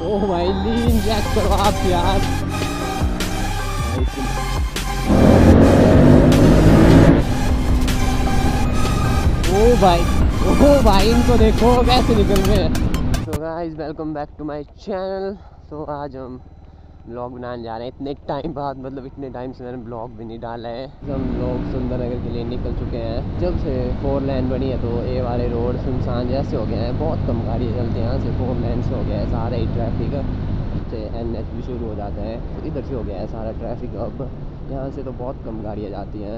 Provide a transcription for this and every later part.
ओ भाई लीन चेक करो आप यार। ओ भाई इनको देखो कैसे निकल रहे हैं। तो guys welcome back to my channel. तो आज हम ब्लॉग बनाने जा रहे हैं इतने टाइम बाद, मतलब इतने टाइम से मैंने ब्लॉग भी नहीं डाला है। हम लोग सुंदरनगर के लिए निकल चुके हैं। जब से 4 लेन बनी है तो ये वाले रोड सुनसान जैसे हो गए हैं, बहुत कम गाड़ियाँ चलती हैं। यहाँ से 4 लेन से हो गया है सारा ही ट्रैफिक। से NH भी शुरू हो जाता है तो इधर से हो गया है सारा ट्रैफिक। अब यहाँ से तो बहुत कम गाड़ियाँ जाती हैं।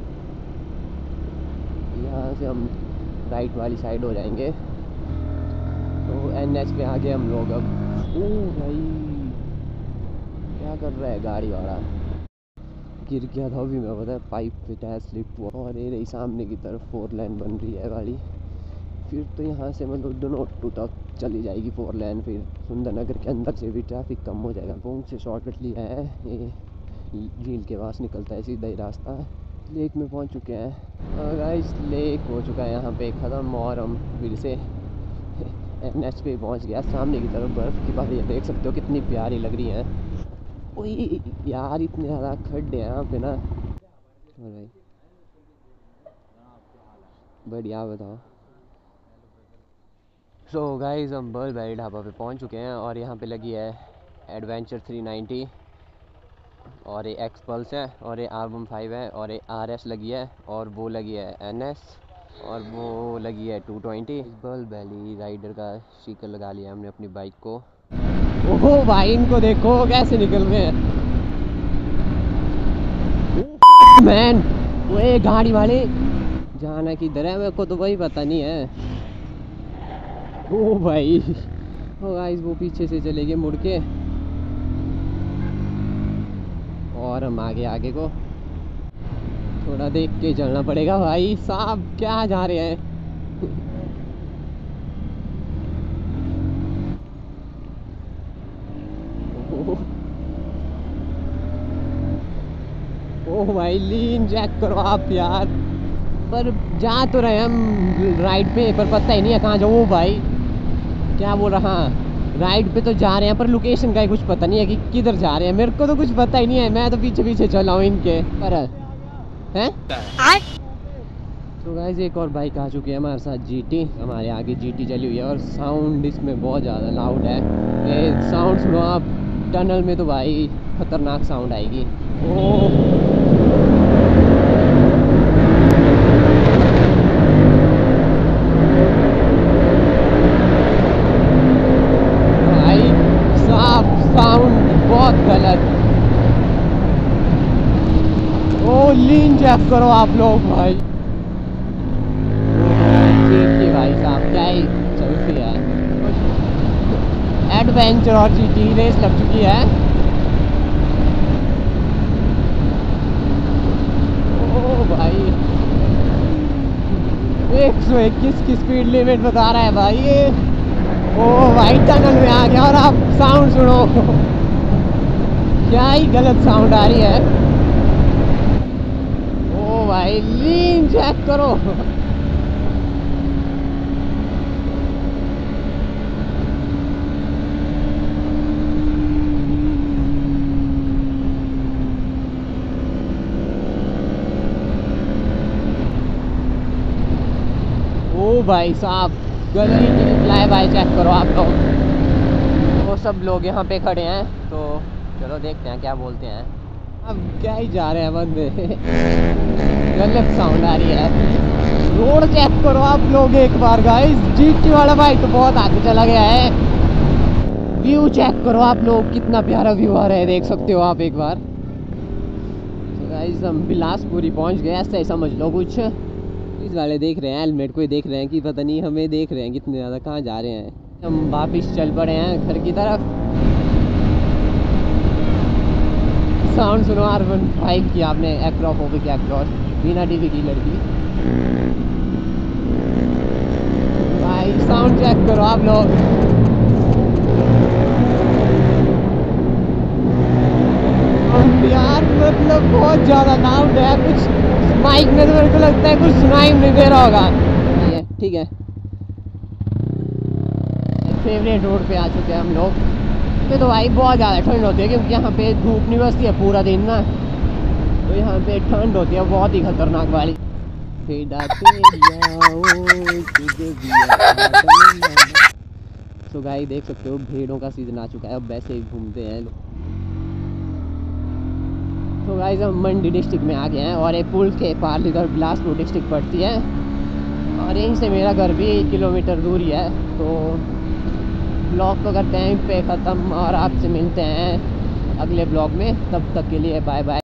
यहाँ से हम राइट वाली साइड हो जाएंगे तो NH पे आगे हम लोग। अब ओ भाई क्या कर रहा है गाड़ी वाला, गिर गया था अभी मैं, पता है पाइप पे टायर स्लिप हुआ। और ये रही सामने की तरफ 4 लेन बन रही है गाड़ी। फिर तो यहाँ से मतलब दोनों तक चली जाएगी 4 लेन। फिर सुंदरनगर के अंदर से भी ट्रैफिक कम हो जाएगा। पोंग से शॉर्टकट लिया है, ये झील के पास निकलता है सीधा ही रास्ता। लेक में पहुँच चुके हैं और गाइस लेक हो चुका है यहाँ पे ख़त्म। और हम फिर से NH पे पहुँच गया। सामने की तरफ बर्फ़ की पहाड़ियाँ देख सकते हो कितनी प्यारी लग रही हैं। ओए यार इतने ज़्यादा खड्डे हैं यहाँ पे ना। और भाई बढ़िया बताओ। सो गाइस हम बर्ल बैरी ढाबा पे पहुँच चुके हैं और यहाँ पे लगी है एडवेंचर 390 और ये एक्स पल्स है और ये R15 है और ये RS लगी है और वो लगी है NS और वो लगी है 220। बर्ल बैरी राइडर का स्टिकर लगा लिया हमने अपनी बाइक को। ओहो भाई इनको देखो कैसे निकल रहे हैं मैन। वो गाड़ी वाले जाना किधर है मेरे को तो वही पता नहीं है। ओ भाई ओ गाइस वो पीछे से चले गए मुड़ के और हम आगे को थोड़ा देख के चलना पड़ेगा। भाई साहब क्या जा रहे हैं। ओ भाई लीन चेक करो आप यार। पर जा तो रहे हम राइड पे, पर पता ही नहीं है कहाँ जाओ। भाई क्या बोल रहा, राइड पे तो जा रहे हैं पर लोकेशन का ही कुछ पता नहीं है कि किधर जा रहे हैं। मेरे को तो कुछ पता ही नहीं है, मैं तो पीछे पीछे चला हूँ इनके पर हैं। तो गाइस एक और बाइक आ चुकी है हमारे साथ GT। हमारे आगे GT चली हुई है और साउंड इसमें बहुत ज़्यादा लाउड है। ये साउंड सुनो आप, टनल में तो भाई खतरनाक साउंड आएगी। साउंड बहुत गलत। ओ लीन चेक करो आप लोग भाई। भाई साहब क्या ही चलती है। एडवेंचर और GT रेस लग चुकी है। ओ भाई 121 की स्पीड लिमिट बता रहा है भाई ये। ओ भाई टनल में आ गया और आप साउंड सुनो क्या ही गलत साउंड आ रही है। ओ भाई लीन चेक करो। ओ भाई साहब गली फ्लाई बाय चेक करो आप लोग। वो सब लोग यहाँ पे खड़े हैं तो चलो देखते हैं क्या बोलते हैं। अब क्या ही जा रहे हैं बंदे। गलत साउंड आ रही है। रोड चेक करो आप लोग एक बार गाइस। GT वाला भाई तो बहुत आगे चला गया है। व्यू चेक करो आप लोग, कितना प्यारा व्यू आ रहा है, देख सकते हो आप एक बार। तो गाइस हम बिलासपुरी पहुँच गए, ऐसा ही समझ लो कुछ। पुलिस वाले देख रहे हैं, हेलमेट को ही देख रहे हैं कि पता नहीं हमें देख रहे हैं कितने ज़्यादा, कहाँ जा रहे हैं। हम वापिस चल पड़े हैं घर की तरफ। साउंड सुनो R15 की आपने, एक्रोफोबिक एक्रोस बिना TV की लड़की। भाई साउंड चेक करो आप लोग। यार मतलब बहुत ज़्यादा लाउड है, कुछ माइक में तो मेरे को लगता है कुछ सुनाई नहीं दे रहा होगा। ठीक है फेवरेट रोड पे आ चुके हैं हम लोग। पे तो भाई बहुत ज़्यादा ठंड होती है, क्योंकि यहाँ पे धूप नहीं बसती है पूरा दिन ना, तो यहाँ पे ठंड होती है बहुत ही खतरनाक वाली। तो गाइस देख सकते हो भेड़ों का सीजन आ चुका है, अब वैसे ही घूमते हैं लोग। तो गाइस हम मंडी डिस्ट्रिक्ट में आ गए हैं, और एक पुल के पार इधर बिलासपुर डिस्ट्रिक्ट पड़ती है, और यहीं से मेरा घर भी 1 किलोमीटर दूर ही है। तो ब्लॉग को करते हैं पे ख़त्म, और आपसे मिलते हैं अगले ब्लॉग में। तब तक के लिए बाय बाय।